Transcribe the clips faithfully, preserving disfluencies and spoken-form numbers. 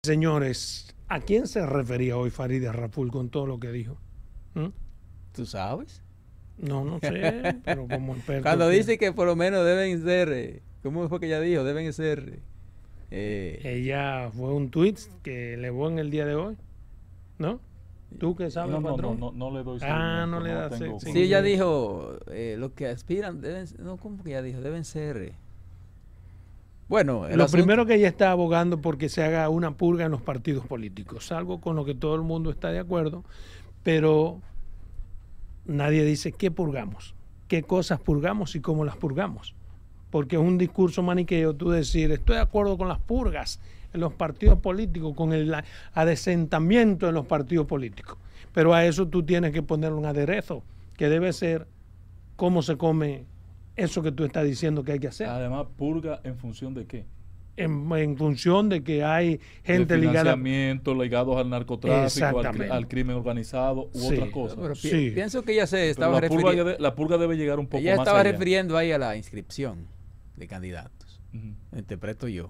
Señores, ¿a quién se refería hoy Farideh Raful con todo lo que dijo? ¿Mm? ¿Tú sabes? No, no sé, pero como experto. Cuando que... dice que por lo menos deben ser, eh, ¿cómo fue que ella dijo? Deben ser... Eh... Ella fue un tweet que elevó en el día de hoy, ¿no? ¿Tú qué sabes, no, no, patrón? No, no, no le doy Ah, no le das tengo... Sí, ella dijo, eh, los que aspiran deben... No, ¿cómo que ella dijo? Deben ser... Eh... Bueno, lo asunto... primero que ella está abogando porque se haga una purga en los partidos políticos, algo con lo que todo el mundo está de acuerdo, pero nadie dice qué purgamos, qué cosas purgamos y cómo las purgamos, porque es un discurso maniqueo tú decir, estoy de acuerdo con las purgas en los partidos políticos, con el adesentamiento en los partidos políticos, pero a eso tú tienes que ponerle un aderezo, que debe ser cómo se come eso que tú estás diciendo que hay que hacer. Además, purga en función de qué. En, en función de que hay gente de ligada ligados al narcotráfico, al, al crimen organizado u sí. otras cosas. Pero pi sí. Pienso que ella se estaba la refiriendo. Purga, la purga debe llegar un poco ella más estaba allá. refiriendo ahí a la inscripción de candidatos. Uh-huh. Interpreto yo.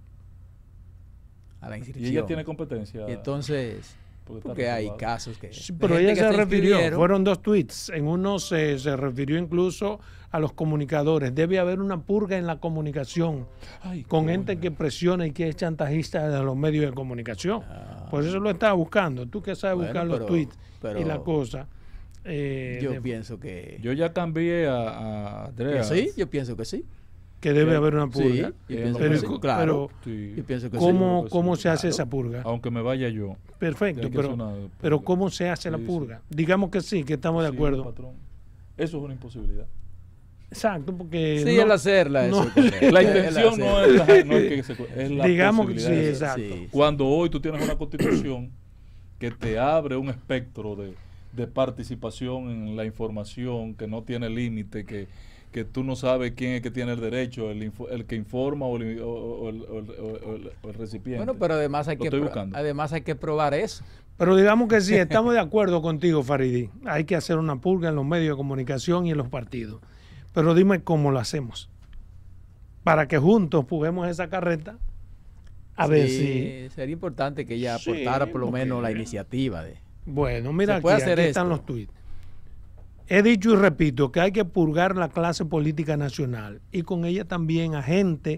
A la inscripción. Y ella tiene competencia. Y entonces. Porque, porque hay casos que... Sí, pero ella se, se refirió, fueron dos tweets, en uno se, se refirió incluso a los comunicadores, debe haber una purga en la comunicación, Ay, con coño. gente que presiona y que es chantajista de los medios de comunicación, ah. por eso lo estaba buscando, tú que sabes bueno, buscar pero, los tweets pero, y la cosa. Eh, yo de, pienso que... Yo ya cambié a, a Andrea. Sí, yo pienso que sí. Que debe haber una purga. Sí, pero, que sí, claro. sí. Yo pienso que ¿Cómo, sí, ¿cómo sí, se hace claro. esa purga? Aunque me vaya yo. Perfecto, pero, una, pero ¿cómo se hace sí, la purga? Sí. Digamos que sí, que estamos de sí, acuerdo. Patrón. Eso es una imposibilidad. Exacto, porque... Sí, no, el hacerla. No, eso, la intención no es, la, no es que se... Es la digamos que sí, exacto. Sí, Cuando hoy tú tienes una constitución que te abre un espectro de, de participación en la información, que no tiene límite, que... que tú no sabes quién es que tiene el derecho, el, info, el que informa o el, o, o, el, o, el, o el recipiente. Bueno, pero además hay, que además hay que probar eso. Pero digamos que sí, estamos de acuerdo contigo, Farideh. Hay que hacer una purga en los medios de comunicación y en los partidos. Pero dime cómo lo hacemos. Para que juntos puguemos esa carreta. A sí, ver si... Sería importante que ella aportara sí, por lo okay. menos la iniciativa de... Bueno, mira aquí, aquí están los tweets. He dicho y repito que hay que purgar la clase política nacional y con ella también a gente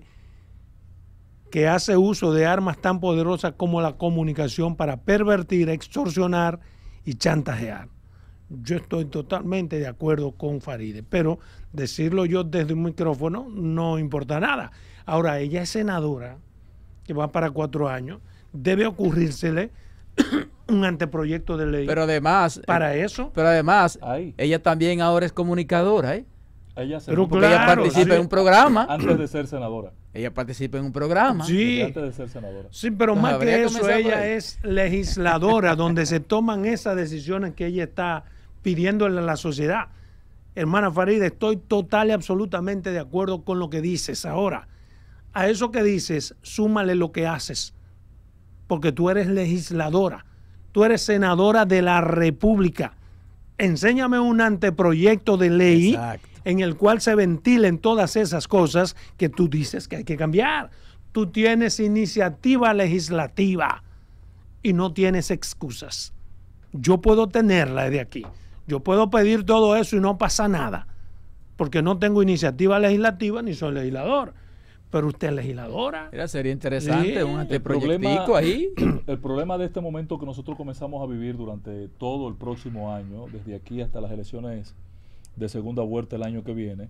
que hace uso de armas tan poderosas como la comunicación para pervertir, extorsionar y chantajear. Yo estoy totalmente de acuerdo con Farideh, pero decirlo yo desde un micrófono no importa nada. Ahora, ella es senadora, que va para cuatro años, debe ocurrírsele un anteproyecto de ley pero además para eso pero además Ay. ella también ahora es comunicadora ¿eh? ella se pero porque claro, ella participa sí. en un programa antes de ser senadora ella participa en un programa sí, antes de ser senadora sí pero Entonces, más que eso ella es legisladora donde se toman esas decisiones que ella está pidiéndole a la sociedad. Hermana Farideh, estoy total y absolutamente de acuerdo con lo que dices. Ahora, a eso que dices súmale lo que haces, porque tú eres legisladora, tú eres senadora de la República. Enséñame un anteproyecto de ley Exacto. en el cual se ventilen todas esas cosas que tú dices que hay que cambiar. Tú tienes iniciativa legislativa y no tienes excusas. Yo puedo tenerla de aquí. Yo puedo pedir todo eso y no pasa nada, porque no tengo iniciativa legislativa ni soy legislador. Pero usted es legisladora. Mira, sería interesante sí. un anteproyectico ahí. El, el problema de este momento que nosotros comenzamos a vivir durante todo el próximo año, desde aquí hasta las elecciones de segunda vuelta el año que viene,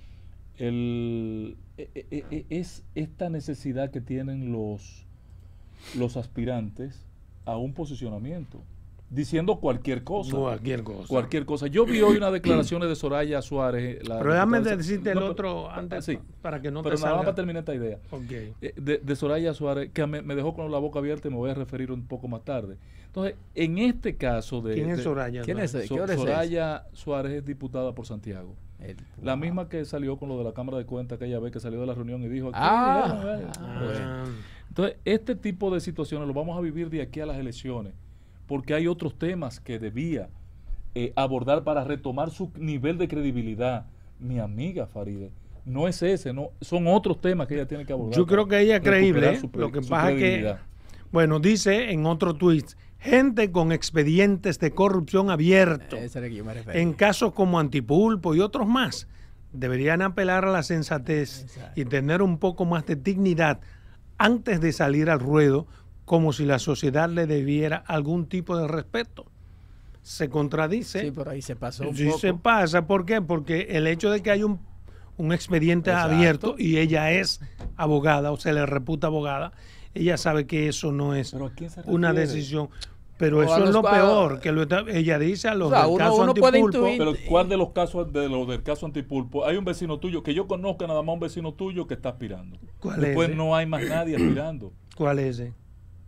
el, es esta necesidad que tienen los, los aspirantes a un posicionamiento, diciendo cualquier cosa. Cualquier cosa. Cualquier cosa. Yo vi hoy unas declaraciones de Soraya Suárez. La pero déjame decirte el no, otro antes sí, para que no pero te nada salga. más para terminar esta idea. Okay. De, de Soraya Suárez, que me, me dejó con la boca abierta y me voy a referir un poco más tarde. Entonces, en este caso de... ¿Quién es de, Soraya? ¿Quién es, so, ¿qué Soraya es? Suárez es diputada por Santiago. El, la wow. misma que salió con lo de la Cámara de Cuentas aquella vez que salió de la reunión y dijo... Ah, ah, bueno. Entonces, este tipo de situaciones lo vamos a vivir de aquí a las elecciones, porque hay otros temas que debía eh, abordar para retomar su nivel de credibilidad. Mi amiga Farideh, no es ese, no son otros temas que ella tiene que abordar. Yo creo que ella es creíble, ¿eh? Lo que pasa es que Bueno, dice en otro tuit, gente con expedientes de corrupción abiertos, Ese era el que yo me refería. en casos como Antipulpo y otros más, deberían apelar a la sensatez Exacto. y tener un poco más de dignidad antes de salir al ruedo, como si la sociedad le debiera algún tipo de respeto. Se contradice. Sí, por ahí se pasó un Sí poco. se pasa. ¿Por qué? Porque el hecho de que hay un, un expediente Exacto. abierto y ella es abogada o se le reputa abogada, ella sabe que eso no es ¿Pero a quién se una refiere? decisión. Pero O a eso es los lo cua- peor, que lo está- ella dice a los O sea, del uno- caso uno puede Antipulpo. intuir- Pero ¿cuál de los casos de lo del caso Antipulpo? Hay un vecino tuyo que yo conozca, nada más un vecino tuyo que está aspirando. ¿Cuál Después es ese? no hay más nadie aspirando. ¿Cuál es ese?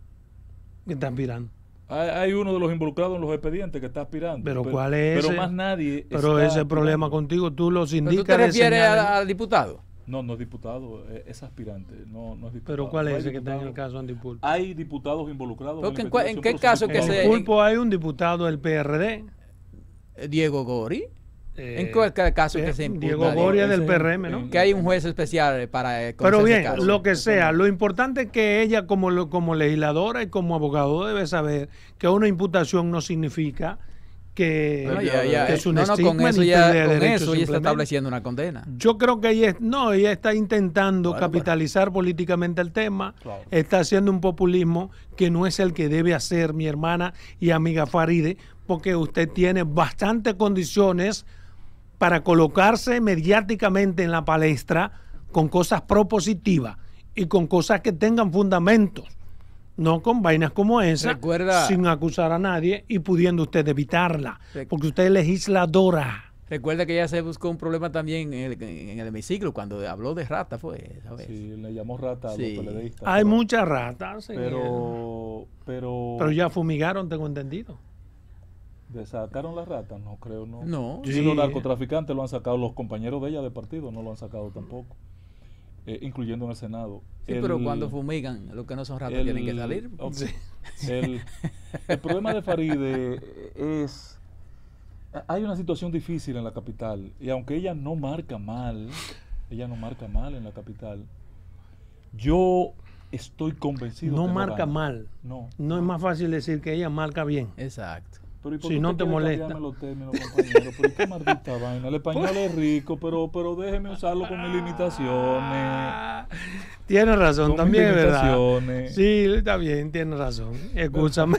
Que están mirando. Hay, hay uno de los involucrados en los expedientes que está aspirando. Pero ¿cuál es Pero ese? más nadie. Pero está ese problema aspirando. contigo, tú los ¿Pero indicas. tú te le refieres señalas. a- al diputado? No, no es diputado, es, es aspirante. No, no es diputado. Pero ¿cuál No es hay ese que está en el diputado. caso Antipulpo? Hay diputados involucrados. Porque la en cua- en investigación, qué pero son caso que En diputados. se- Antipulpo hay un diputado del P R D. Eh, Diego Gori. eh, ¿En cuál ca- caso que se imputa? Diego Goria Ese del es P R M, ¿no? en- Que hay un juez especial para eh, Pero conocer ese bien, caso. lo que sea, lo importante es que ella como, lo- como legisladora y como abogado debe saber que una imputación no significa que, Bueno, ya- ya- que es un no, no, con estigma eso ni ya, pérdida de con derechos eso ya está simplemente. estableciendo una condena. Yo creo que ella, es- no, ella está intentando Bueno, capitalizar políticamente el tema, Claro. está haciendo un populismo que no es el que debe hacer mi hermana y amiga Faride, porque usted tiene bastantes condiciones para colocarse mediáticamente en la palestra con cosas propositivas y con cosas que tengan fundamentos, no con vainas como esa, Recuerda- sin acusar a nadie y pudiendo usted evitarla, Rec- porque usted es legisladora. Recuerda que ella se buscó un problema también en el, en el hemiciclo cuando habló de rata, fue esa vez. Sí, le llamó rata a Sí. los peledeístas. Hay pero- muchas ratas, en el- Pero, pero, pero ya fumigaron, tengo entendido. ¿sacaron las ratas? No creo, no. No. Y Sí. los narcotraficantes lo han sacado, los compañeros de ella de partido no lo han sacado tampoco, eh, incluyendo en el Senado. Sí, El- pero cuando fumigan, los que no son ratas el- tienen que salir. ok. Sí. El, el problema de Faride es, hay una situación difícil en la capital y aunque ella no marca mal, ella no marca mal en la capital, yo estoy convencido No que marca gana. mal. No. No es más fácil decir que ella marca bien. Exacto. Pero ¿y por Si qué no usted te quiere molesta. cambiarme los términos, compañero? Pero qué maldita vaina. El español es rico, pero, pero déjeme usarlo con mis limitaciones. Tiene razón, Con también mis es verdad. limitaciones. Sí, está bien, tiene razón. Escúchame.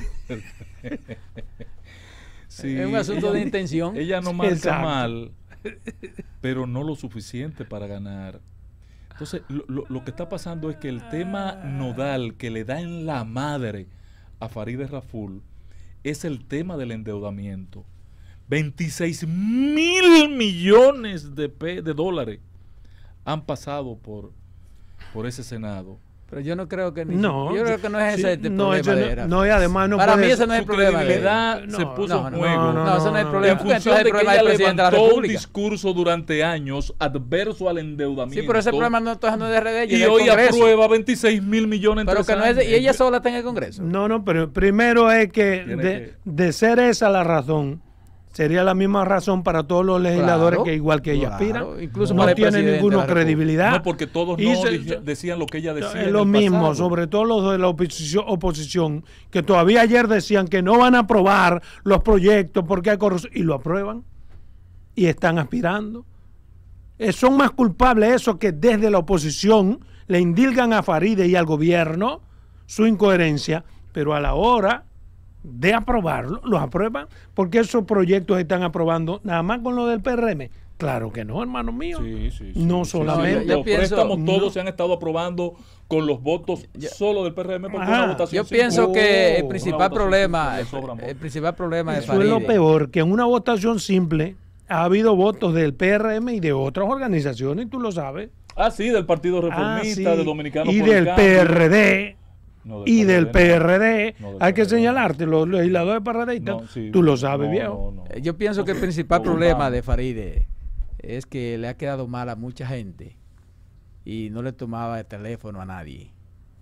Sí, Es un asunto ella- de intención. Ella no marca Exacto. mal, pero no lo suficiente para ganar. Entonces, lo, lo- lo que está pasando es que el tema nodal que le da en la madre a Farideh Raful es el tema del endeudamiento. veintiséis mil millones de, pe- de dólares han pasado por, por ese Senado. Pero yo no creo que ni No, yo creo que no es sí, ese el no, problema eso de no- Rafa. no, y además no Para puede- mí ese no es el Su problema de credibilidad No, se no, puso no, en no, juego. no, No, eso no es el no, problema. En porque función entonces el de que problema ella del presidente de la levantó un República. discurso durante años adverso al endeudamiento. Sí, pero ese problema no, entonces no es de R D, y es del hoy Congreso. aprueba veintiséis mil millones en Pero tres que no es de- y años. ella sola está en el Congreso. No, no, pero primero es que Tiene de, que- de ser esa la razón, sería la misma razón para todos los legisladores Claro, que igual que ella claro, aspira. incluso no para el tiene presidente de ninguna la República. credibilidad. No, porque todos Y no se- dije- decían lo que ella decía. Es en lo el mismo, pasado. sobre todo los de la oposición, oposición, que todavía ayer decían que no van a aprobar los proyectos porque hay corrupción, y lo aprueban y están aspirando. Eh, son más culpables esos que desde la oposición le indilgan a Faride y al gobierno su incoherencia, pero a la hora de aprobarlo, los aprueban, porque esos proyectos están aprobando nada más con lo del P R M. Claro que no, hermano mío. Sí, sí, sí. No Sí, solamente. sí, Yo los pienso- préstamos todos no. se han estado aprobando con los votos solo del P R M porque Ajá. una votación Yo pienso simple. que el Oh, principal una votación problema, simple, el, le sobran el votos. principal problema de Eso es lo Faride, peor, que en una votación simple ha habido votos del P R M y de otras organizaciones, tú lo sabes. Ah, sí, del Partido Reformista, Ah, sí. de Dominicanos y por el del Cambio. P R D No, y del no. P R D. No, del Hay que P R D. señalarte, los legisladores PRDistas. No, sí. Tú lo sabes, No, viejo. no, no. Eh, Yo pienso que el principal No, problema vamos. de Faride es que le ha quedado mal a mucha gente y no le tomaba el teléfono a nadie.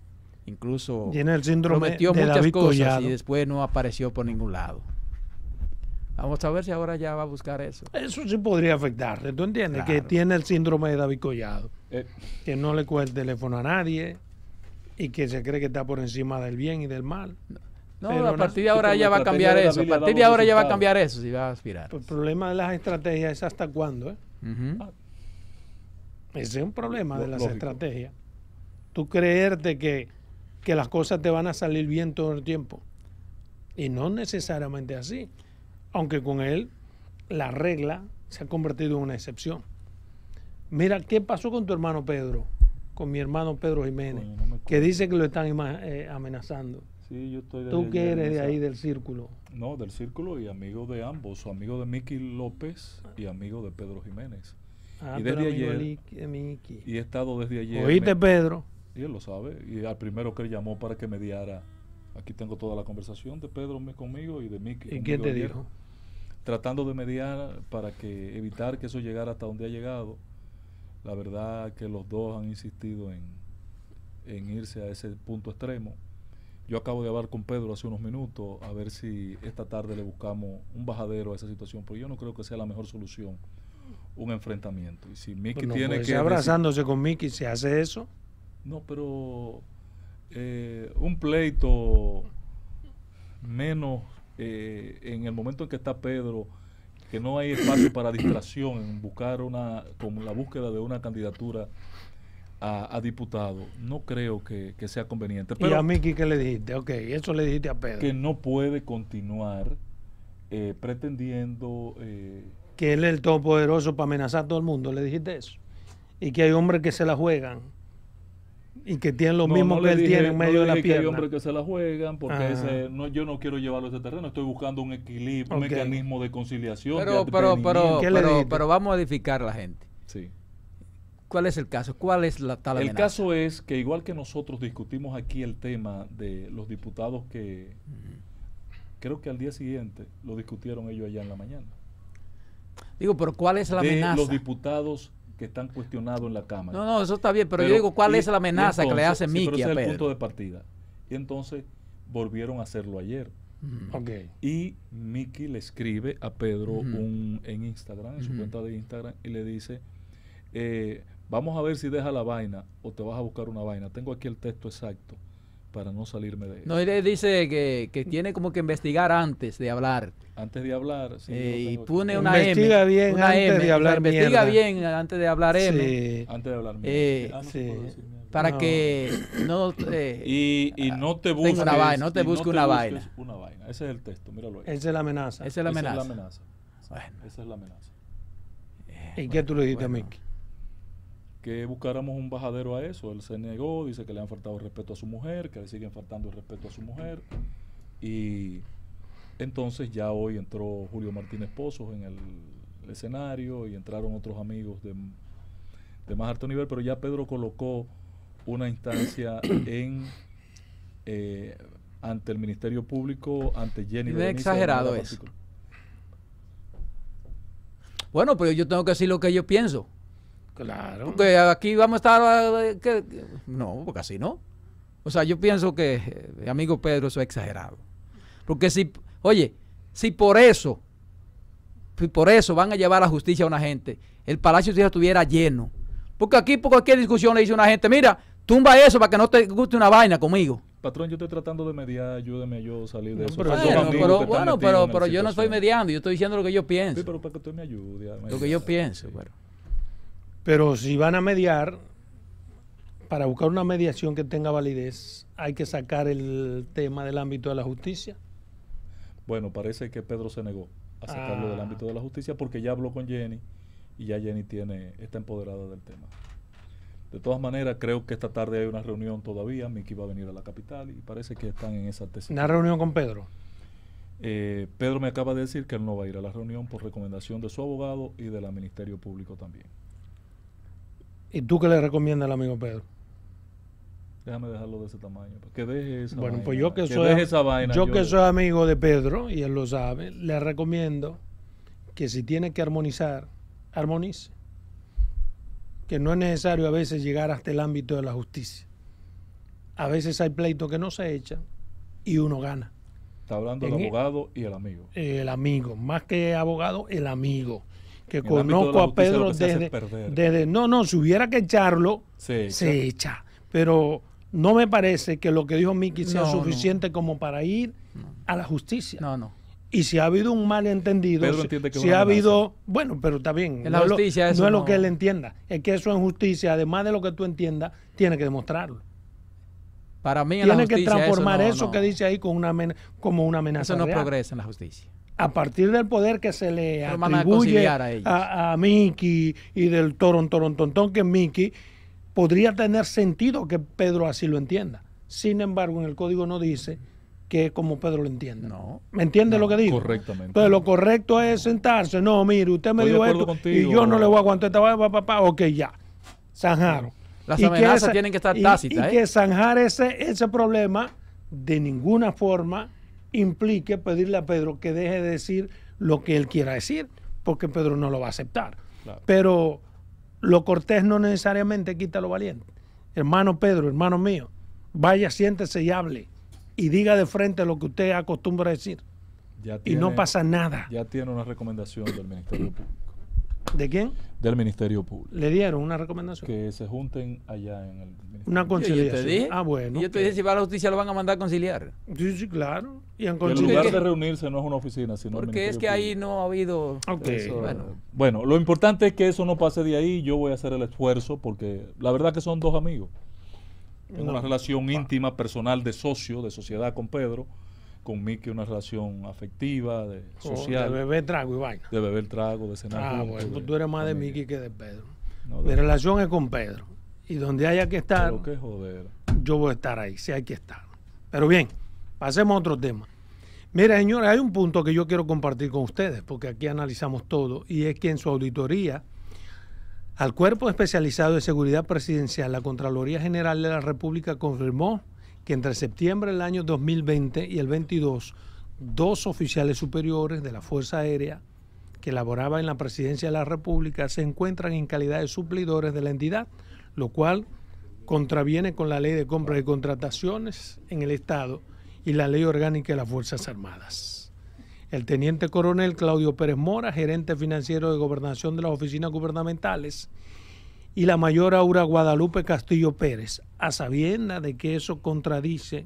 Incluso Tiene el síndrome prometió de muchas David cosas Collado. y después no apareció por ningún lado. Vamos a ver si ahora ya va a buscar eso. Eso sí podría afectarte, ¿tú entiendes? Que Claro. tiene el síndrome de David Collado, Eh, que no le coge el teléfono a nadie y que se cree que está por encima del bien y del mal. No, no a partir de ahora ella va a cambiar eso. A partir de ahora ella va a cambiar eso, si va a aspirar. El problema de las estrategias es hasta cuándo, ¿eh? Uh-huh. Ese es un problema de las Lógico. estrategias. Tú creerte que, que las cosas te van a salir bien todo el tiempo. Y no necesariamente así. Aunque con él la regla se ha convertido en una excepción. Mira, ¿qué pasó con tu hermano Pedro? Con mi hermano Pedro Jiménez, no, no que dice que lo están eh, amenazando. Sí, yo estoy de ¿Tú qué eres de ahí del círculo? No, del círculo y amigo de ambos, amigo de Miki López y amigo de Pedro Jiménez. Ah, y desde ayer de Miki. Y he estado desde ayer. ¿Oíste, me, Pedro? Y él lo sabe. Y al primero que él llamó para que mediara. Aquí tengo toda la conversación de Pedro conmigo y de Miki. ¿Y quién te ayer, dijo? Tratando de mediar para que evitar que eso llegara hasta donde ha llegado. La verdad que los dos han insistido en, en irse a ese punto extremo. Yo acabo de hablar con Pedro hace unos minutos a ver si esta tarde le buscamos un bajadero a esa situación, porque yo no creo que sea la mejor solución un enfrentamiento. Y si Miki no tiene que abrazándose con Miki, ¿se hace eso? No, pero eh, un pleito menos eh, en el momento en que está Pedro, que no hay espacio para distracción en buscar una, como la búsqueda de una candidatura a, a diputado, no creo que, que sea conveniente. Pero ¿y a Miki qué le dijiste? Ok, eso le dijiste a Pedro. Que no puede continuar eh, pretendiendo... Eh, que él es el todopoderoso para amenazar a todo el mundo, le dijiste eso. Y que hay hombres que se la juegan y que tienen lo no, mismo no que él dije, tiene en medio no de la pierna. pierna. Hay hombres que se la juegan porque ese, no, yo no quiero llevarlo a ese terreno, estoy buscando un equilibrio, okay. un mecanismo de conciliación. Pero, de pero, pero, pero, pero vamos a edificar a la gente. Sí. ¿Cuál es el caso? ¿Cuál es la tal amenaza? El caso es que igual que nosotros discutimos aquí el tema de los diputados que uh-huh. creo que al día siguiente lo discutieron ellos allá en la mañana. Digo, pero ¿cuál es la de amenaza? Los diputados que están cuestionados en la Cámara. No, no, eso está bien, pero, pero yo digo, ¿cuál y, es la amenaza entonces, que le hace sí, Miki pero ese a es Pedro? el punto de partida. Y entonces volvieron a hacerlo ayer. Mm. Okay. Y Miki le escribe a Pedro uh-huh. un, en Instagram, en uh-huh. su cuenta de Instagram, y le dice, eh, vamos a ver si deja la vaina o te vas a buscar una vaina. Tengo aquí el texto exacto para no salirme de eso. No, él dice que, que tiene como que investigar antes de hablar. Antes de hablar, sí. Eh, y pone una investiga M. bien una antes M, de hablar o sea, investiga mierda. bien antes de hablar M. Sí. Antes de hablar mierda. Eh, ah, no sí. para no. que no eh, y, y no te busques una vaina, no te busques no una, te vaina. una vaina. Ese es el texto, míralo ahí. Esa es la amenaza. Esa es la amenaza. Esa es la amenaza. Bueno. Esa es la amenaza. Eh, ¿Y qué tú le dijiste bueno. a Miki? Que buscáramos un bajadero a eso. Él se negó, dice que le han faltado el respeto a su mujer, que le siguen faltando el respeto a su mujer. Y entonces ya hoy entró Julio Martínez Pozos en el, el escenario y entraron otros amigos de, de más alto nivel, pero ya Pedro colocó una instancia en eh, ante el Ministerio Público, ante Jenny. No es exagerado eso. Bueno, pero yo tengo que decir lo que yo pienso. Claro. Porque aquí vamos a estar... ¿qué? No, porque así no. O sea, yo pienso que, eh, amigo Pedro, eso es exagerado. Porque si, oye, si por eso, si por eso van a llevar a la justicia a una gente, el Palacio de estuviera lleno. Porque aquí por cualquier discusión le dice a una gente, mira, tumba eso para que no te guste una vaina conmigo. Patrón, yo estoy tratando de mediar, ayúdeme yo a salir de no, eso. Pero bueno, pero, bueno, pero, pero yo no estoy mediando, yo estoy diciendo lo que yo pienso. Sí, pero para que usted me ayude. Me lo que yo pienso, sí. bueno. Pero si van a mediar, para buscar una mediación que tenga validez, hay que sacar el tema del ámbito de la justicia. Bueno, parece que Pedro se negó a sacarlo ah. del ámbito de la justicia porque ya habló con Jenny y ya Jenny tiene, está empoderada del tema. De todas maneras, creo que esta tarde hay una reunión todavía. Miki va a venir a la capital y parece que están en esa tesis. ¿Una reunión con Pedro? Eh, Pedro me acaba de decir que él no va a ir a la reunión por recomendación de su abogado y del Ministerio Público también. ¿Y tú qué le recomiendas al amigo Pedro? Déjame dejarlo de ese tamaño. Que deje esa bueno, vaina. pues yo que, que soy, esa vaina, yo yo que soy amigo de Pedro, y él lo sabe, le recomiendo que si tiene que armonizar, armonice. Que no es necesario a veces llegar hasta el ámbito de la justicia. A veces hay pleitos que no se echan y uno gana. Está hablando del abogado y el amigo. El amigo, más que abogado, el amigo. Que conozco a Pedro desde, desde... No, no, si hubiera que echarlo, se echa. se echa. Pero no me parece que lo que dijo Miki sea No, suficiente no. como para ir No. a la justicia. No, no. Y si ha habido un malentendido, Pedro si, entiende que es si una ha amenaza. habido, bueno, pero está bien. En la no es lo- justicia no eso es lo no- que él entienda, es que eso en justicia, además de lo que tú entiendas, tiene que demostrarlo. Para mí en la Tiene que justicia transformar eso, eso, no, no. que dice ahí con una amen- como una amenaza Eso no real. progresa en la justicia. A partir del poder que se le Pero van a atribuye conciliar a ellos. a, a Miki y del toron, toron, tontón que es Miki, podría tener sentido que Pedro así lo entienda. Sin embargo, en el código no dice que es como Pedro lo entienda. No. ¿Me entiende No, lo que digo? correctamente. Entonces, lo correcto es sentarse. No, mire, usted me Estoy de dijo acuerdo esto contigo. y yo no le voy a aguantar esta vaina, papá. Ok, ya. Zanjaron. Las Y que amenazas esa- tienen que estar y- tácitas, Y, ¿eh? que zanjar ese, ese problema de ninguna forma implique pedirle a Pedro que deje de decir lo que él quiera decir, porque Pedro no lo va a aceptar. Claro. Pero lo cortés no necesariamente quita lo valiente. Hermano Pedro, hermano mío, vaya, siéntese y hable y diga de frente lo que usted acostumbra a decir. Ya Y tiene, no pasa nada. Ya tiene una recomendación del Ministerio Público. ¿De quién? Del Ministerio Público. Le dieron una recomendación. Que se junten allá en el Ministerio. Una Yo, yo conciliación. te dije, Ah, bueno. y yo te dije, si va a la justicia lo van a mandar a conciliar. Sí, sí, claro. Y en Que el conciliación. lugar de reunirse no es una oficina, sino el Porque es Ministerio que ahí Público. no ha habido... Ok. Eso, Bueno. bueno, lo importante es que eso no pase de ahí. Yo voy a hacer el esfuerzo porque la verdad que son dos amigos. Tengo No. una relación íntima, personal, de socio, de sociedad con Pedro. Con Miki una relación afectiva, de Oh, social, de beber trago y vaina. de beber trago, de cenar Ah, juntos, bueno, de pues tú eres más de familia. Miki que de Pedro. No, Mi de- relación es con Pedro. Y donde haya que estar, Pero qué joder. yo voy a estar ahí, si hay que estar. Pero bien, pasemos a otro tema. Mira, señores, hay un punto que yo quiero compartir con ustedes, porque aquí analizamos todo, y es que en su auditoría al Cuerpo Especializado de Seguridad Presidencial, la Contraloría General de la República confirmó que entre septiembre del año dos mil veinte y el veintidós, dos oficiales superiores de la Fuerza Aérea que laboraban en la Presidencia de la República se encuentran en calidad de suplidores de la entidad, lo cual contraviene con la Ley de Compras y Contrataciones en el Estado y la Ley Orgánica de las Fuerzas Armadas. El teniente coronel Claudio Pérez Mora, gerente financiero de gobernación de las oficinas gubernamentales, y la mayor Aura Guadalupe Castillo Pérez, a sabiendas de que eso contradice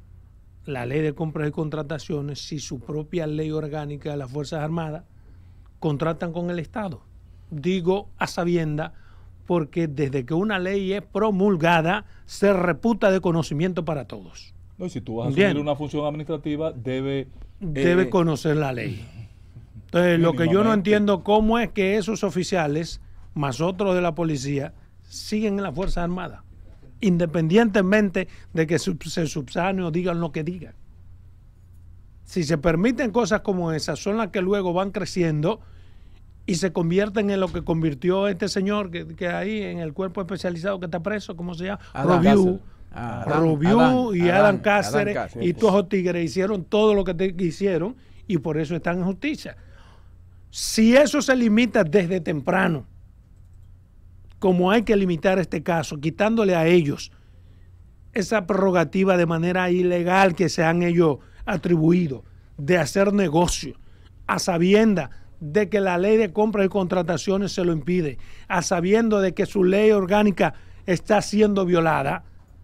la Ley de Compras y Contrataciones, si su propia Ley Orgánica de las Fuerzas Armadas contratan con el Estado. Digo a sabiendas porque desde que una ley es promulgada se reputa de conocimiento para todos. No, y si tú vas a Bien. asumir una función administrativa, debe... Debe eh, conocer la ley. Entonces, lo que yo no mínimamente. entiendo cómo es que esos oficiales, más otros de la policía, siguen en las Fuerzas Armadas, independientemente de que sub- se subsanen o digan lo que digan. Si se permiten cosas como esas, son las que luego van creciendo y se convierten en lo que convirtió este señor que, que ahí en el cuerpo especializado que está preso, ¿cómo se llama? Adán Robiú. Cáceres. Ah, Adán, Robiú Adán, y Adán, Adán Adán Cáceres, Cáceres. y todos esos tigres hicieron todo lo que te- que hicieron y por eso están en justicia. Si eso se limita desde temprano, como hay que limitar este caso, quitándole a ellos esa prerrogativa de manera ilegal que se han ellos atribuido de hacer negocio, a sabiendas de que la ley de compras y contrataciones se lo impide, a sabiendo de que su ley orgánica está siendo violada,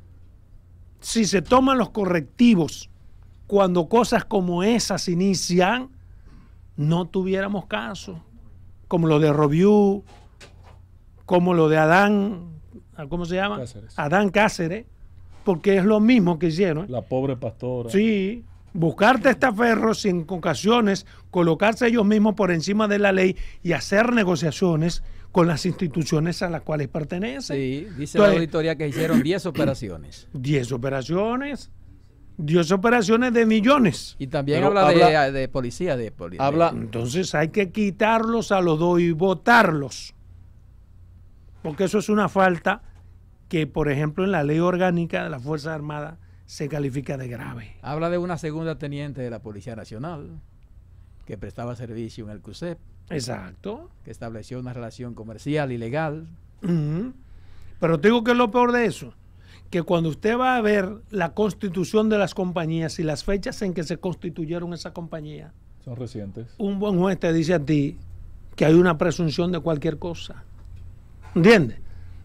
si se toman los correctivos cuando cosas como esas inician, no tuviéramos caso, como lo de Robiú, como lo de Adán, ¿cómo se llama? Cáceres. Adán Cáceres, porque es lo mismo que hicieron. La pobre pastora. Sí, buscar testaferros y en ocasiones colocarse ellos mismos por encima de la ley y hacer negociaciones con las instituciones a las cuales pertenecen. Sí, dice Entonces, la auditoría que hicieron diez operaciones. diez operaciones, diez operaciones de millones. Y también Pero habla, de, habla- de policía, de poli- habla- de- Entonces hay que quitarlos a los dos y votarlos. Porque eso es una falta que, por ejemplo, en la ley orgánica de las Fuerzas Armadas se califica de grave. habla de una segunda teniente de la Policía Nacional que prestaba servicio en el CUSEP, Exacto. que estableció una relación comercial ilegal. Ujú. Pero te digo que es lo peor de eso, que cuando usted va a ver la constitución de las compañías y las fechas en que se constituyeron esas compañías, Son recientes. un buen juez te dice a ti que hay una presunción de cualquier cosa. ¿Entiendes?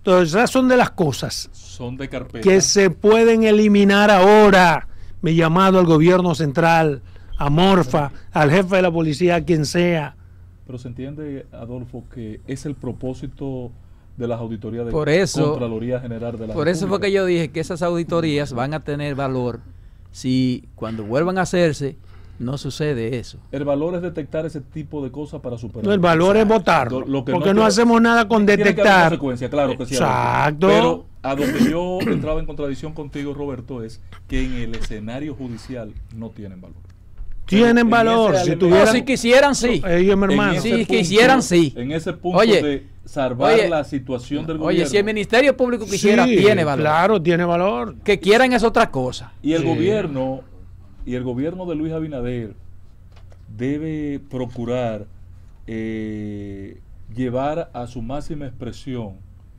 Entonces, esas son de las cosas son de carpeta que se pueden eliminar ahora. Mi llamado al gobierno central, a Morfa, al jefe de la policía, a quien sea. Pero se entiende, Adolfo, que es el propósito de las auditorías de por eso, Contraloría General de la Por República. eso fue que yo dije que esas auditorías van a tener valor si cuando vuelvan a hacerse no sucede eso. El valor es detectar ese tipo de cosas para superar. No, el valor es votarlo. Lo, lo que porque no, no tiene, hacemos nada con tiene detectar. Que haber consecuencias, claro que sí. Exacto. Pero a donde yo entraba en contradicción contigo, Roberto, es que en el escenario judicial no tienen valor. Tienen en valor. Si, elemento, tuvieran, no, si quisieran, sí. Ellos, mi hermano. Si punto, quisieran, sí. En ese punto Oye, de salvar oye, la situación del gobierno. Oye, si el Ministerio Público quisiera, sí, tiene valor. Claro, tiene valor. Que quieran es otra cosa. Y el Sí. gobierno, y el gobierno de Luis Abinader debe procurar eh, llevar a su máxima expresión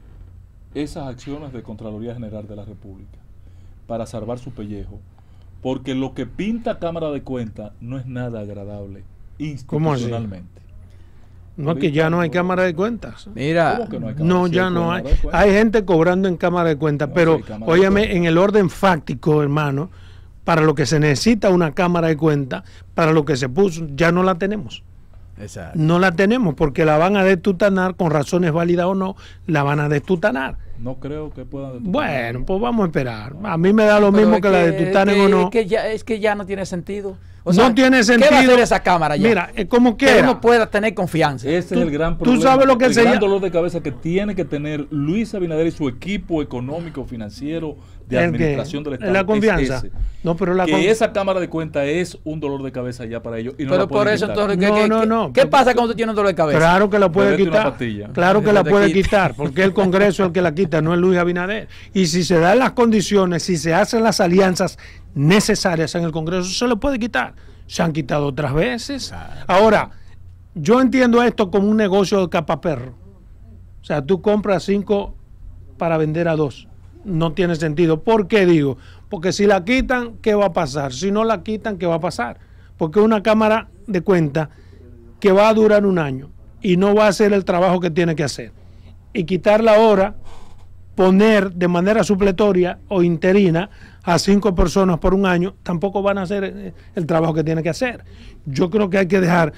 esas acciones de Contraloría General de la República para salvar su pellejo, porque lo que pinta Cámara de Cuentas no es nada agradable institucionalmente. No, que ya no hay cámara de cuentas. Mira, ¿Cómo que no hay cámara? No, Sí, ya no cámara hay. de cuentas. Hay gente cobrando en cámara de cuentas, No, pero sí hay cámara de óyeme, cuentas. en el orden fáctico, hermano, para lo que se necesita una cámara de cuentas, para lo que se puso, ya no la tenemos. exacto. No la tenemos porque la van a destutanar, con razones válidas o no, la van a destutanar. No creo que puedan detener. Bueno, pues vamos a esperar. A mí me da lo Pero mismo es que, la que- destutanen es que- o no. Es que, ya, es que ya no tiene sentido. O No tiene sentido. ¿Qué va a hacer esa cámara ya? Mira, es como que quiera. uno pueda tener confianza. Ese Tú- es el gran tú problema. sabes lo que el se gran llama- dolor de cabeza que tiene que tener Luis Abinader y su equipo económico financiero de ¿El administración qué? del Estado. ¿La confianza? es ese. No, pero la que con- esa Cámara de Cuentas es un dolor de cabeza ya para ellos y no Pero la pueden por eso quitar. entonces, ¿qué, No, qué- no, qué- no. ¿qué pasa cuando tú tienes un dolor de cabeza? Claro que la puede Bebete una quitar. pastilla. Claro que Que la te puede quite. quitar, porque el Congreso es el que la quita, no es Luis Abinader. Y si se dan las condiciones, si se hacen las alianzas necesarias en el Congreso, se le puede quitar. Se han quitado otras veces. Ahora, yo entiendo esto como un negocio de capaperro. O sea, tú compras cinco para vender a dos. No tiene sentido. ¿Por qué digo? Porque si la quitan, ¿qué va a pasar? Si no la quitan, ¿qué va a pasar? Porque una cámara de cuenta que va a durar un año y no va a hacer el trabajo que tiene que hacer. Y quitarla ahora, poner de manera supletoria o interina a cinco personas por un año, tampoco van a hacer eh, el trabajo que tiene que hacer. Yo creo que hay que dejar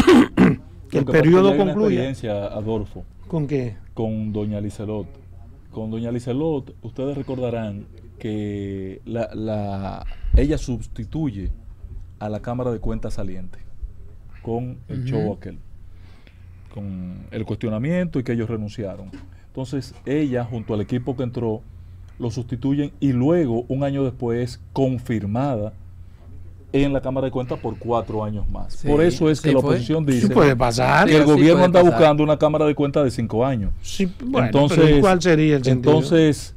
que el Lo que pasa es que periodo ya hay una concluya. experiencia, Adolfo, ¿Con qué? con doña Licelot. Con doña Licelot, ustedes recordarán que la, la, ella sustituye a la Cámara de Cuentas saliente con el Ujú. show aquel, con el cuestionamiento y que ellos renunciaron. Entonces ella, junto al equipo que entró, lo sustituyen y luego, un año después, es confirmada en la Cámara de Cuentas por cuatro años más. Sí, por eso es que sí la fue. oposición Sí dice puede pasar. que el Sí, sí gobierno puede anda pasar. buscando una Cámara de Cuentas de cinco años. Sí, bueno, entonces, pero ¿cuál sería el sentido? entonces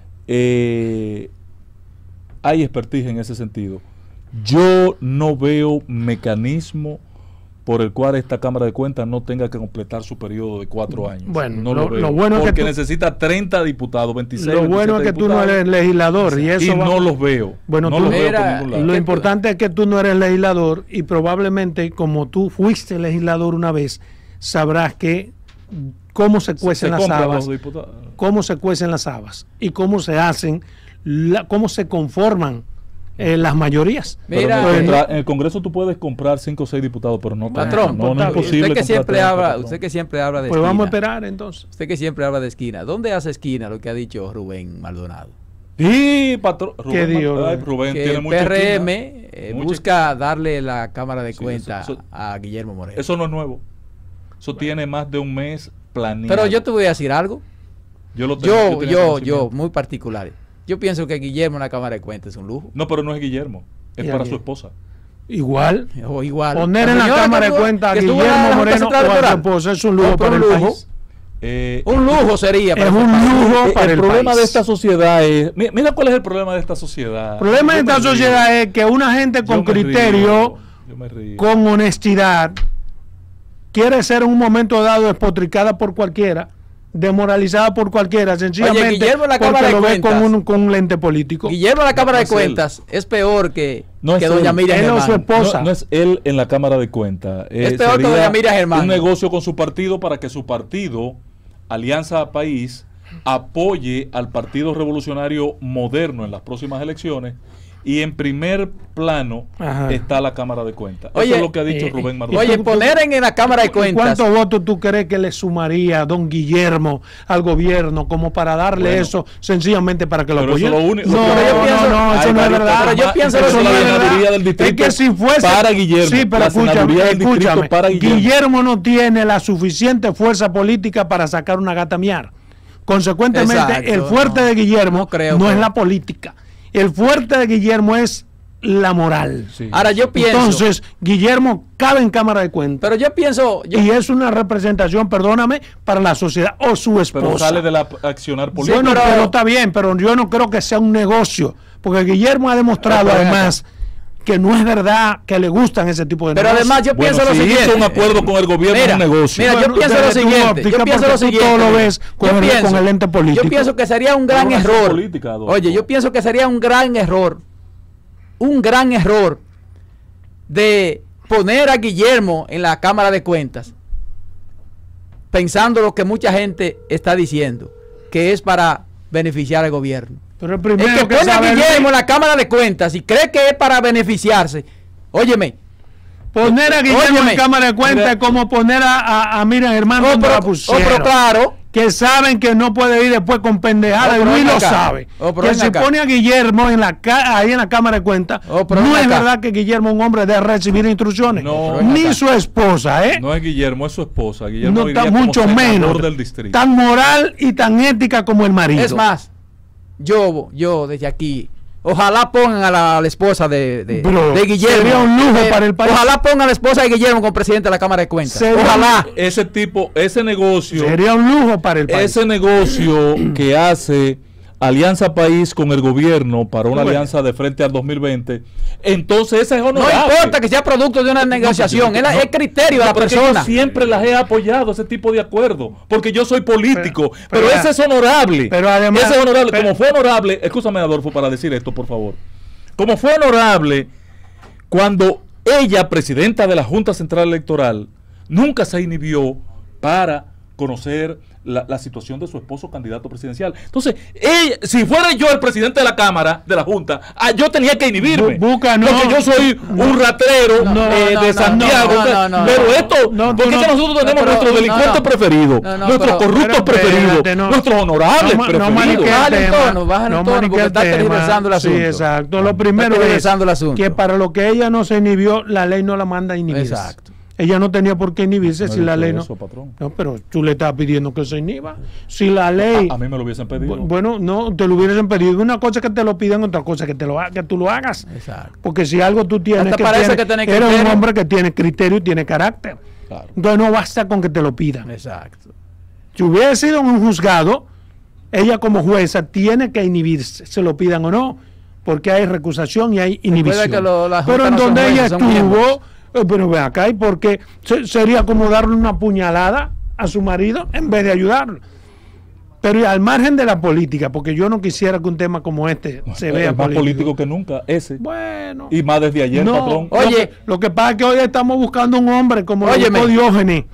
eh, hay expertise en ese sentido. Yo no veo mecanismo por el cual esta Cámara de Cuentas no tenga que completar su periodo de cuatro años. Bueno, no lo- lo, veo, lo bueno es que porque tú- necesita treinta diputados, veintiséis. Lo bueno es que tú no diputados, eres legislador y eso y va- no los veo. Bueno, no tú- los veo por Mira, ningún ¿y lado. Lo qué- importante es que tú no eres legislador y probablemente como tú fuiste legislador una vez, sabrás que cómo se cuecen las compran habas, los diputados. cómo se cuecen las habas y cómo se hacen, la- cómo se conforman eh, las mayorías. Pero Mira, en, el Pues, contra- no- en el Congreso tú puedes comprar cinco o seis diputados, pero no Patrón, no, no es patrón, imposible. usted que comprar siempre treinta, habla, patrón. usted que siempre habla de Pues esquina. vamos a esperar entonces. Usted que siempre habla de esquina. ¿Dónde hace esquina lo que ha dicho Rubén Maldonado? Sí, patrón. ¿Qué Rubén, dijo, ay, Rubén? Rubén Que tiene el mucha P R esquina. M eh, Mucha busca darle la Cámara de Sí, Cuentas eso- eso- a Guillermo Moreno. Eso no es nuevo. Eso tiene más de un mes planeado. Pero yo te voy a decir algo. yo lo tengo- Yo, tenía yo, yo, conocimiento. muy particular. Yo pienso que Guillermo en la Cámara de Cuentas es un lujo. No, pero no es Guillermo. Es ¿Y a para quién? su esposa. Igual, O igual. poner en la señora Cámara que de estuvo- Cuentas a que estuvo en la Guillermo Junta Moreno Central o a su Electoral. esposa es un lujo Otro para el lujo. país. Eh, Un lujo sería. para Es este un país. lujo eh, para el el problema país. de esta sociedad es. mi- Mira cuál es el problema de esta sociedad. El problema de Yo me esta río. sociedad es que una gente Yo con me río, criterio, yo me río. con honestidad, quiere ser en un momento dado despotricada por cualquiera, desmoralizada por cualquiera, sencillamente Guillermo en la porque Cámara de lo ve con Cuentas. un, con un lente político. Guillermo en la Cámara No de es él. Cuentas es peor que, No es que doña él. Miriam Él o su Germán. esposa. No, no es él en la Cámara de Cuentas. Es Eh, peor que sería doña Miriam Germán. un negocio con su partido para que su partido, Alianza País, apoye al Partido Revolucionario Moderno en las próximas elecciones, y en primer plano Ajá. está la Cámara de Cuentas. Oye, Eso es lo que ha dicho eh, Rubén Mardonio. Oye, poner en la Cámara de Cuentas. ¿Cuántos votos tú crees que le sumaría a don Guillermo al gobierno como para darle bueno, eso sencillamente para que lo apoye? Lo único, no, no, yo pienso, no, no, eso no es verdad. Pero yo pienso eso lo no es verdad. Del distrito es que si fuese para Guillermo, sí, pero la escúchame, del escúchame para Guillermo. Guillermo no tiene la suficiente fuerza política para sacar una gata miar. Consecuentemente, Exacto, el fuerte no, de Guillermo no, creo, no es la política. El fuerte de Guillermo es la moral. Sí. Ahora yo pienso. Entonces, Guillermo cabe en Cámara de Cuentas. Pero yo pienso. Yo, y es una representación, perdóname, para la sociedad o su esposa. Pero sale de la accionar política. Yo no, pero, pero está bien, pero yo no creo que sea un negocio. Porque Guillermo ha demostrado pero, además que no es verdad que le gustan ese tipo de pero negocios. Pero además yo bueno, pienso si lo siguiente. hizo un acuerdo con el gobierno mira, es un negocio. Mira, bueno, yo pienso lo siguiente. Yo pienso lo siguiente. Todo lo ves con, el, pienso, con el ente político. Yo pienso que sería un gran error. Política, Oye, yo pienso que sería un gran error. Un gran error de poner a Guillermo en la Cámara de Cuentas pensando lo que mucha gente está diciendo, que es para beneficiar al gobierno. Pero el primero el que, que pone a Guillermo el... en la Cámara de Cuentas y cree que es para beneficiarse, óyeme, poner a Guillermo óyeme, en Cámara de Cuentas es como poner a, a, a Miriam Germán oh, pero, la pusieron. Oh, pero claro, que saben que no puede ir después con pendejadas, oh, y Luis lo sabe. Oh, que si acá. pone a Guillermo en la ahí en la Cámara de Cuentas, oh, no es acá. verdad que Guillermo es un hombre de recibir instrucciones. No, ni su esposa, ¿eh? No es Guillermo, es su esposa. Guillermo no está mucho menos. Del distrito. Tan moral y tan ética como el marido. Es más, yo, yo desde aquí, ojalá pongan a la, a la esposa de, de, Bro, de Guillermo. Sería un lujo eh, para el país. Ojalá pongan a la esposa de Guillermo como presidente de la Cámara de Cuentas. Sería ojalá. Ese tipo, ese negocio. Sería un lujo para el país. Ese negocio que hace Alianza País con el gobierno para una bueno. alianza de frente al dos mil veinte, entonces esa es honorable. No importa que sea producto de una negociación, no, no, es el criterio de la persona. Yo siempre las he apoyado ese tipo de acuerdo, porque yo soy político, pero, pero, pero ese es honorable. Pero además, ese es honorable, pero, como fue honorable, escúchame Adolfo para decir esto, por favor. Como fue honorable cuando ella, presidenta de la Junta Central Electoral, nunca se inhibió para conocer la, la situación de su esposo candidato presidencial. Entonces, ella, si fuera yo el presidente de la Cámara, de la Junta, ah, yo tenía que inhibirme. Busca, no, porque yo soy no, un ratero no, eh, no, de no, Santiago. No, no, no, pero esto, no, porque no, es que nosotros tenemos pero, nuestros delincuentes no, preferidos, no, no, nuestros pero, corruptos pero, preferidos, pero, no, nuestros honorables no, preferidos. No baja el tono, baja el no tono, porque está tergiversando el asunto. Sí, exacto. Lo primero es que para lo que ella no se inhibió, la ley no la manda a inhibirse. Exacto. Ella no tenía por qué inhibirse no si la ley no... Eso, patrón. No, pero tú le estás pidiendo que se inhiba. Si la ley... A, a mí me lo hubiesen pedido. Bueno, no, te lo hubiesen pedido. Una cosa es que te lo pidan, otra cosa es que, te lo, que tú lo hagas. Exacto. Porque si algo tú tienes Hasta que... parece Tienes, que tiene eres criterio. un hombre que tiene criterio y tiene carácter. Claro. Entonces no basta con que te lo pidan. Exacto. Si hubiera sido un juzgado, ella como jueza tiene que inhibirse, se lo pidan o no, porque hay recusación y hay inhibición. Que lo, pero en donde ella estuvo... Pero ve acá, ¿y por qué? Sería como darle una puñalada a su marido en vez de ayudarlo. Pero al margen de la política, porque yo no quisiera que un tema como este se vea es más político. político que nunca, ese. Bueno. Y más desde ayer, no, patrón. Oye, lo que, lo que pasa es que hoy estamos buscando un hombre como óyeme, Diógenes.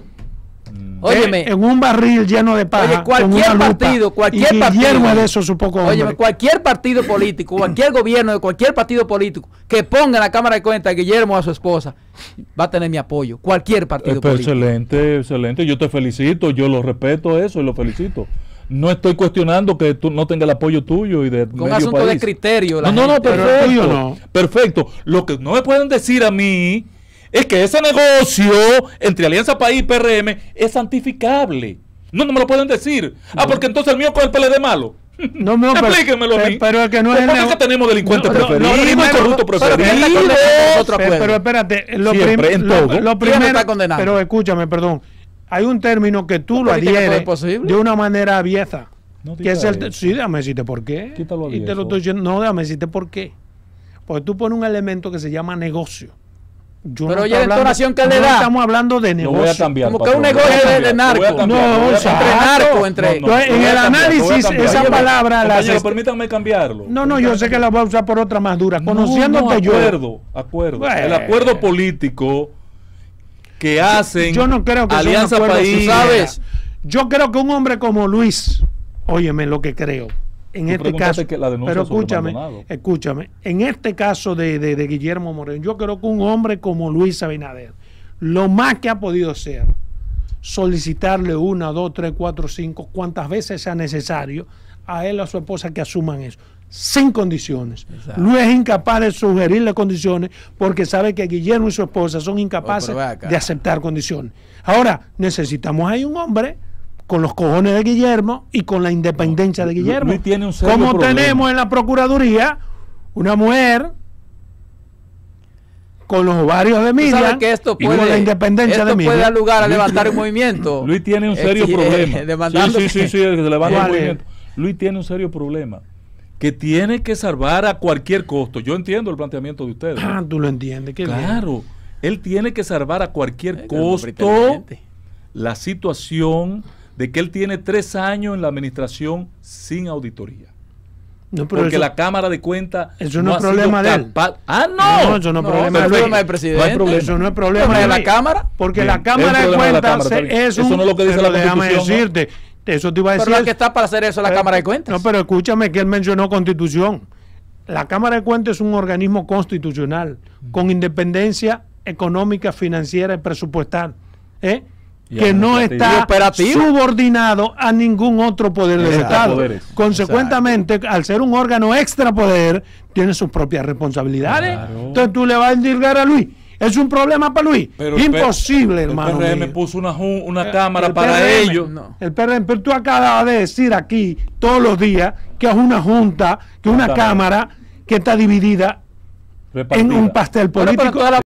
Óyeme, en un barril lleno de paja. Oye, cualquier partido, cualquier y partido. de eso, supongo. Óyeme, cualquier partido político, cualquier gobierno de cualquier partido político que ponga en la Cámara de Cuentas a Guillermo a su esposa, va a tener mi apoyo. Cualquier partido eh, político. Excelente, excelente. Yo te felicito, yo lo respeto eso y lo felicito. No estoy cuestionando que tú no tengas el apoyo tuyo y de con medio asunto país. De criterio. La no, no, no, perfecto. No. Perfecto. Lo que no me pueden decir a mí es que ese negocio entre Alianza País y P R M es santificable. No, no me lo pueden decir. No. Ah, porque entonces el mío con el P L D malo. No, no, explíquenmelo pero, a mí. Pero es que no es el que tenemos delincuentes no, no, preferidos no, y corruptos preferidos. Pero, pero, pero espérate, lo, prim en lo, todo. lo primero, pero escúchame, perdón. Hay un término que tú lo adhieres de una manera abierta. No que es el, sí, déjame decirte por qué. Quítalo y te lo estoy diciendo, no, déjame decirte por qué. Porque tú pones un elemento que se llama negocio. Yo pero no oye la entonación que le da. No estamos hablando de negocio. Lo voy a cambiar, como que un negocio de, de narco. No, entre narco, entre. No, no, en el análisis, esa palabra la. Compañero, permítanme cambiarlo. No, no, yo sé que la voy a usar por otra más dura. Conociéndote no, no, yo. Acuerdo, acuerdo. Bueno. El acuerdo político que hacen. Yo no creo que Alianza sea un País. ¿Sabes? Yo creo que un hombre como Luis óyeme lo que creo. En Tú este caso, que la denuncia pero sobre escúchame, Maldonado. escúchame, en este caso de, de, de Guillermo Moreno, yo creo que un hombre como Luis Abinader, lo más que ha podido ser, solicitarle una, dos, tres, cuatro, cinco, cuantas veces sea necesario, a él o a su esposa que asuman eso, sin condiciones. Exacto. Luis es incapaz de sugerirle condiciones porque sabe que Guillermo y su esposa son incapaces oh, de aceptar condiciones. Ahora, necesitamos ahí un hombre con los cojones de Guillermo y con la independencia no, de Guillermo. Luis tiene un serio Como problema. tenemos en la Procuraduría una mujer con los ovarios de Miriam que esto puede, y con la independencia esto de Miriam. puede dar lugar a Luis levantar un movimiento. Luis tiene un serio eh, problema. Eh, sí, sí, sí, sí, se levanta un movimiento. Luis tiene un serio problema que tiene que salvar a cualquier costo. Yo entiendo el planteamiento de ustedes. Ah, tú lo entiendes. Qué claro, bien. Él tiene que salvar a cualquier eh, costo la situación de que él tiene tres años en la administración sin auditoría. No, pero porque eso, la Cámara de Cuentas eso no, no es problema de él. Ah, no. No, eso no es no, problema no, de problema del presidente. No hay problema. Eso no es problema de de la Cámara. Porque bien, la Cámara de Cuentas de es un... Eso no es lo que dice pero la déjame Constitución. decirte, ¿no? Eso te iba a decir. Pero la que está para hacer eso es la pero, Cámara de Cuentas. No, pero escúchame que él mencionó Constitución. La Cámara de Cuentas es un organismo constitucional con independencia económica, financiera y presupuestal. ¿Eh? que no está subordinado a ningún otro poder del Estado. Poderes. Consecuentemente, exacto, al ser un órgano extrapoder, tiene sus propias responsabilidades. Claro. Entonces tú le vas a indilgar a Luis. ¿Es un problema para Luis? Pero imposible, el, hermano. El P R M mío. puso una, una el, cámara el para P R M, ellos. No. El P R M, pero tú acabas de decir aquí todos los días que es una junta, que es una cámara que está dividida repartida en un pastel político. Bueno,